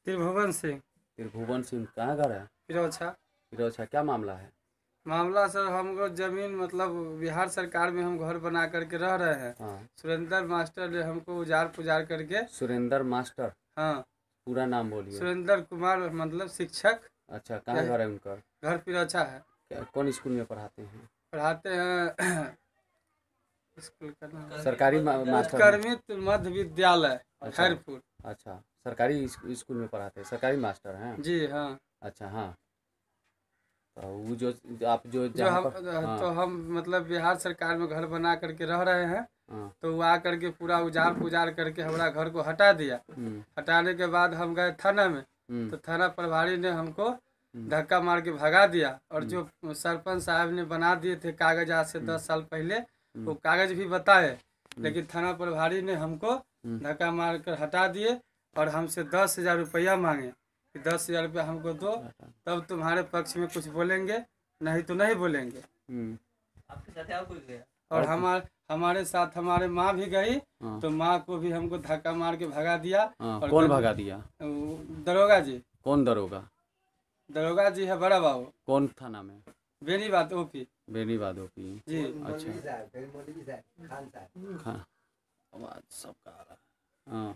त्रिभुवन सिंह। त्रिभुवन सिंह, कहाँ घर है? पिरोछा। पिरोछा। क्या मामला है? मामला सर, हमको जमीन मतलब बिहार सरकार में हम घर बना करके रह रहे हैं। हाँ। सुरेंद्र मास्टर ने हमको उजाड़ पुजार करके। सुरेंद्र मास्टर? हाँ। पूरा नाम बोलिए। सुरेंद्र कुमार, मतलब शिक्षक। अच्छा, कहाँ घर है उनका? घर पिरोछा है। कौन स्कूल में पढ़ाते हैं? पढ़ाते हैं स्कूल का नाम सरकारी मास्टर? कर्मित मध्य विद्यालय खैरपुर। अच्छा, सरकारी स्कूल में पढ़ाते हैं, सरकारी मास्टर हैं? जी हाँ। अच्छा हाँ। तो वो जो आप जो हाँ। तो हम मतलब बिहार सरकार में घर बना करके रह रहे हैं। हाँ। तो वो आ करके पूरा उजाड़ पुजार करके हमारा घर को हटा दिया। हटाने के बाद हम गए थाना में। तो थाना प्रभारी ने हमको धक्का मार के भगा दिया। और जो सरपंच साहब ने बना दिए थे कागज आज से 10 साल पहले, वो कागज भी बताए, लेकिन थाना प्रभारी ने हमको धक्का मार कर हटा दिए और हमसे 10,000 रुपया मांगे कि 10,000 रुपया हमको दो, तब तुम्हारे पक्ष में कुछ बोलेंगे, नहीं तो नहीं बोलेंगे। आपके साथ और कोई गया? और हमारे साथ हमारे माँ भी गई। तो माँ को भी हमको धक्का मार के भगा दिया। और कौन भगा दिया? दरोगा जी। कौन दरोगा? दरोगा जी है बड़ा बाबू। कौन थाना में? बेनीबाद ओपी। बेनीबाद ओपी जी। अच्छा। हाँ, आवाज सबका आ रहा है। हाँ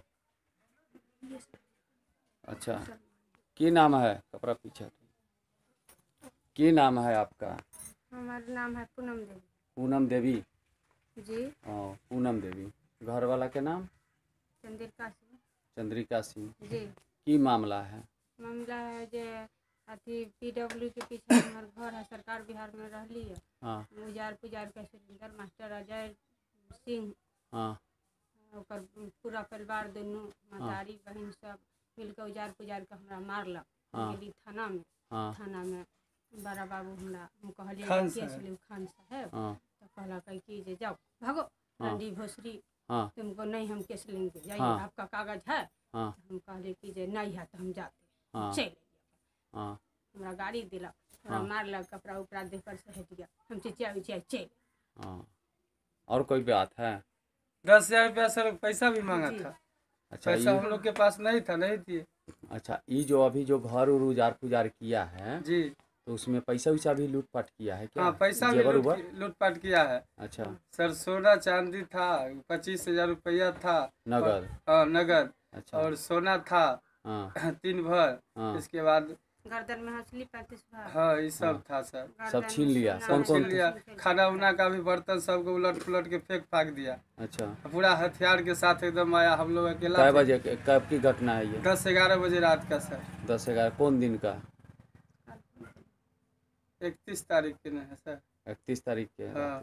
अच्छा, की नाम है? कपड़ा पीछे। की नाम है आपका? हमारा नाम है पूनम देवी। पूनम देवी जी। पूनम देवी। घर वाला के नाम? चंद्रिका सिंह। चंद्रिका सिंह जी। की मामला है? मामला है जो अथी पीडब्ल्यू के पीछे हमारे घर है, सरकार बिहार में रहली है। हाँ। उजाड़ पुजार के सुरेंद्र मास्टर अजय सिंह। हाँ। पूरा परिवार दोनों मतारी बहन सब मिलकर उजाड़ पुजार के हमरा मारलक। हाँ। गेली थाना में। हाँ। थाना में बड़ा बाबू हमरा हम कहलिए खान साहब। हाँ। तो कहला कि जे जाओ भागो। हाँ। रंडी भोसरी। हाँ। तुमको नहीं हम केस लेंगे, जाइए। हाँ। आपका कागज है? हाँ। तो हम कहले कि जे नहीं है तो हम जाते। हाँ। चले। हाँ। हमरा गाड़ी दिला। हाँ। मारलक, कपड़ा उपड़ा देकर से हट गया। हम चिचिया विचिया चले। हाँ। और कोई बात है? 10,000 रुपया सर पैसा भी मांगा था। अच्छा, पैसा हम लोग के पास नहीं था, नहीं दिए। अच्छा, ये जो अभी जो घर उजाड़ पुजार किया है जी, तो उसमें पैसा वैसा भी लूटपाट किया है क्या? हाँ, पैसा भी लूटपाट किया है। अच्छा सर, सोना चांदी था, 25,000 रुपया था नगद। हाँ नगद। अच्छा। और सोना था। हाँ। 3 भर। हाँ। इसके बाद गर्दन में हंसली 35 भर। हाँ, ये सब था सर। सब छीन लिया। सब छीन लिया। खाना उना का भी बर्तन सबको उलट पुलट के फेंक फाक दिया। अच्छा। पूरा हथियार के साथ एकदम आया। हम लोग अकेला। कै बजे कब की घटना है ये? 10-11 बजे रात का सर। 10-11 कौन दिन का? 31 तारीख के है सर। 31 तारीख के। हाँ।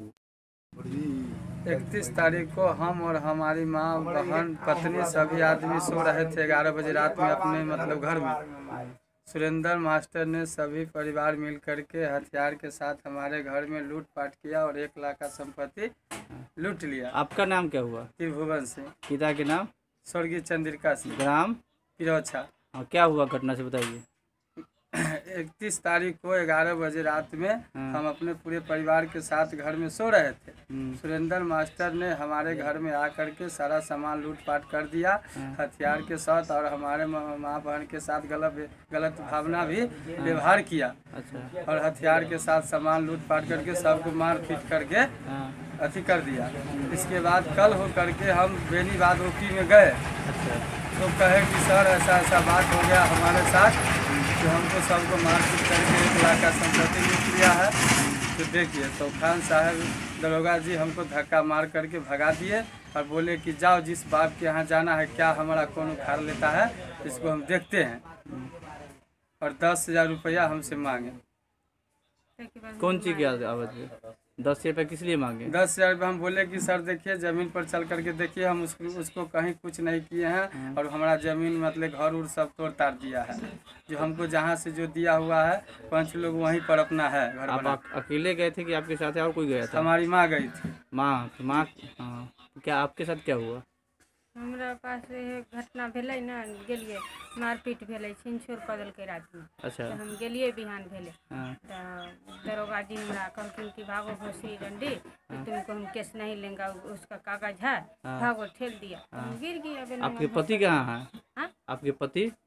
31 तारीख को हम और हमारी माँ, बहन, पत्नी सभी आदमी सो रहे थे 11 बजे रात में अपने मतलब घर में। सुरेंद्र मास्टर ने सभी परिवार मिल करके हथियार के साथ हमारे घर में लूटपाट किया और 1 लाख का संपत्ति लूट लिया। आपका नाम क्या हुआ? त्रिभुवन सिंह। पिता के नाम? स्वर्गीय चंद्रिका सिंह। ग्राम? पिरोछा। हाँ, क्या हुआ घटना से बताइए। 31 तारीख को 11 बजे रात में हम अपने पूरे परिवार के साथ घर में सो रहे थे। सुरेंद्र मास्टर ने हमारे घर में आकर के सारा सामान लूटपाट कर दिया हथियार के साथ, और हमारे माँ बहन के साथ गलत भावना भी व्यवहार किया। अच्छा। और हथियार के साथ सामान लूटपाट करके सबको मार पीट करके अथी कर दिया। इसके बाद कल हो करके हम बेनीबाद ओपी में गए। अच्छा। तो कहे कि सर ऐसा ऐसा बात हो गया हमारे साथ कि हमको सबको मारपीट करके 1 लाख का संपत्ति लूट लिया है। तो देखिए, तो खान साहब दरोगा जी हमको धक्का मार करके भगा दिए और बोले कि जाओ जिस बाप के यहाँ जाना है, क्या हमारा कौन उखाड़ लेता है, इसको हम देखते हैं। और 10,000 रुपया हमसे मांगे। कौन सी की आवाज़ है? 10 रुपये किस लिए मांगे? 10,000 रुपये। हम बोले कि सर देखिए ज़मीन पर चल करके देखिए, हम उसको कहीं कुछ नहीं किए हैं और हमारा ज़मीन मतलब घर उर सब तोड़ ताड़ दिया है। जो हमको जहाँ से जो दिया हुआ है 5 लोग वहीं पर अपना है घर बना। आप अकेले गए थे कि आपके साथ और कोई गया था? हमारी माँ गई थी। माँ? हाँ। क्या आपके साथ क्या हुआ? हमरा पास घटना भेलै ना, गेलिए मारपीट भेलै, छीन छोड़ कऽ देलकै रात में। अच्छा। तो हम गेलिए बिहान भेले। हाँ। तो दरोगा जी हमरा कहलखिन कि भागो भोसरी रंडी। हाँ। तुमको हम केस नहीं लेंगे, उसका कागज है। हाँ। भागो, ठेल दिया। हाँ। गिर गया। आपके पति कहाँ है? हाँ? आपके पति?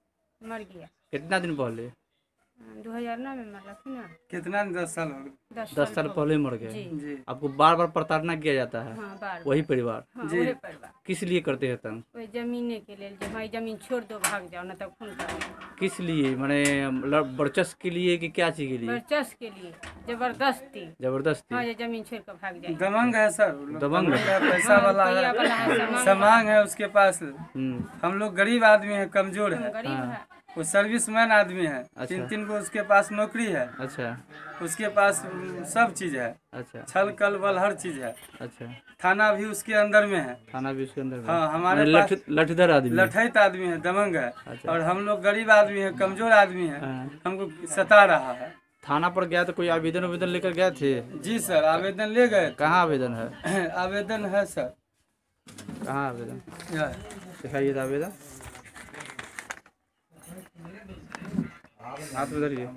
मर गया। कितना दिन पहले? 2009 में मरा थी ना। कितना 10 साल हो गए? 10 साल पहले मर गए। जी। आपको बार बार प्रताड़ना किया जाता है? हाँ, बार वही परिवार? हाँ, जी। वही परिवार। किस लिए करते हैं तंग? वही जमीने के लिए, जो भाई जमीन छोड़ दो भाग जाओ, ना तो खून करो। किस लिए, माने वर्चस्व के लिए कि क्या चीज के लिए? वर्चस्व के लिए, जबरदस्ती। जबरदस्ती? हाँ, ये जमीन छोड़ कर भाग जाए। दबंग है सर, दबंग है, पैसा वाला है, सामान है उसके पास। हम लोग गरीब आदमी है, कमजोर है, गरीब है। वो सर्विसमैन आदमी है। अच्छा। 3 को उसके पास नौकरी है। अच्छा। उसके पास सब चीज है। अच्छा। छल कल बल हर चीज है। अच्छा। थाना भी उसके अंदर में है। थाना भी उसके अंदर में? हाँ, हमारे पास लठधर आदमी, लठैत आदमी है, दबंग है। अच्छा। और हम लोग गरीब आदमी है, कमजोर आदमी है, हमको सता रहा है। थाना पर गया तो कोई आवेदन लेकर गए थे? जी सर, आवेदन ले गए। कहाँ आवेदन है? आवेदन है सर। कहाँ आवेदन दिखाइए था आवेदन, हाथ में धरिए।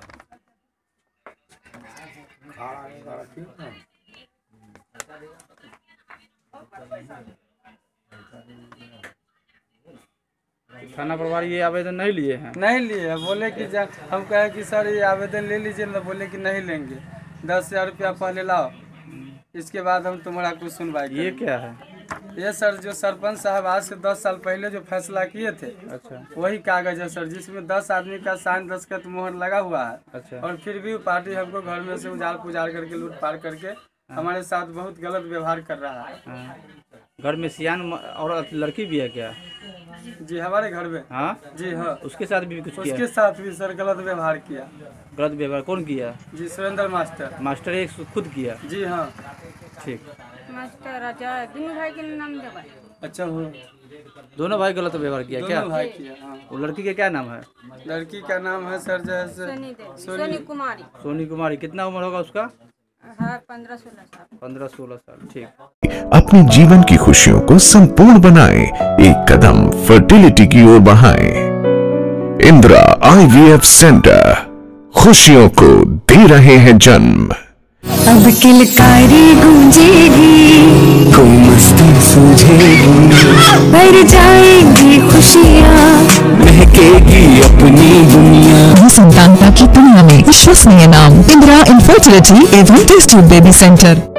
थाना प्रभारी ये आवेदन नहीं लिए हैं? नहीं लिए, बोले कि हम कहे कि सर ये आवेदन ले लीजिए ना, बोले कि नहीं लेंगे, 10,000 रुपया पहले लाओ, इसके बाद हम तुम्हारा कुछ सुनवाई करेंगे। ये क्या है? ये सर जो सरपंच साहब आज से 10 साल पहले जो फैसला किए थे, अच्छा, वही कागज है सर, जिसमें 10 आदमी का साइन दस्तखत मोहर लगा हुआ है। अच्छा। और फिर भी पार्टी हमको घर में से उजाड़ पुजाड़ करके लूट पाट करके हमारे साथ बहुत गलत व्यवहार कर रहा है। हाँ। घर में सियान और लड़की भी है क्या? जी, हमारे घर में। हाँ जी हाँ, उसके साथ भी कुछ किया? उसके साथ भी सर गलत व्यवहार किया। गलत व्यवहार कौन किया? जी, सुरेंद्र मास्टर। मास्टर एक खुद किया? जी हाँ। ठीक। मास्टर राजा दोनों भाई के नाम जब अच्छा हो, दोनों भाई गलत व्यवहार किया क्या? दोनों भाई किया। हाँ। वो लड़की का क्या नाम है? लड़की का नाम है सर जैसे सोनी कुमारी। सोनी कुमारी। कितना उम्र होगा उसका? 15-16 साल। 15-16 साल। ठीक। अपने जीवन की खुशियों को संपूर्ण बनाएं, एक कदम फर्टिलिटी की ओर बढ़ाएं। इंदिरा IVF सेंटर खुशियों को दे रहे हैं जन्म। अब किलकारी गूंजेगी, कोई मस्ती सूझेगी, भर जाएंगी खुशियाँ, महकेगी अपनी दुनिया। संतानता की दुनिया में विश्वसनीय नाम इंदिरा इनफर्टिलिटी एवं टेस्ट ट्यूब बेबी सेंटर।